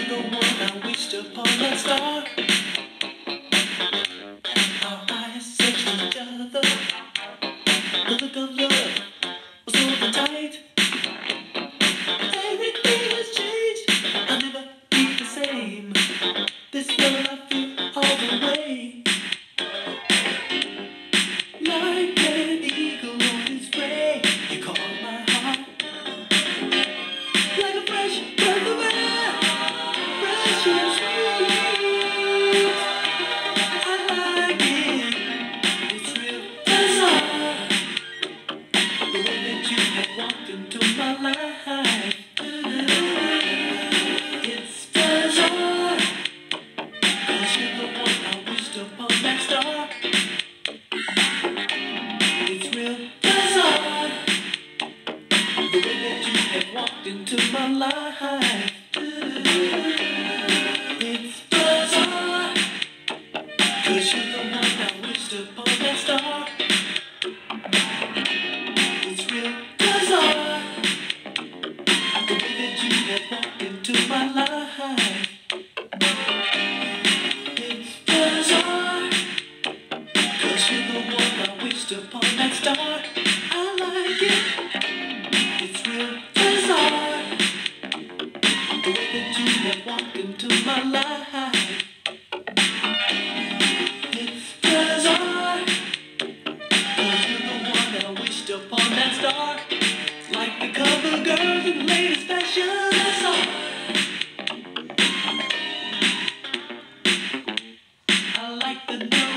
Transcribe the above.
the one I wished upon that star. Our eyes searched each other. The look of love was so tight. Everything has changed. I'll never be the same. This love I feel all the way. Like an eagle on its prey, you call my heart. Like a fresh breath of air, fresh and sweet. I like it, it's real bizarre. The way that you have walked into my life. It's bizarre, 'cause you're the one I wished upon that star. It's real bizarre, the way that you have walked into my life. It's bizarre, 'cause you're the one I wished upon that star. It's real bizarre, the way that you have walked into my life. It's bizarre, 'cause you're the one I wished upon that star. I like it, it's real bizarre, the way that you have walked into my life. It's bizarre, 'cause you're the one I wished upon that star. Like the cover girls in the latest fashion. That's all. I like the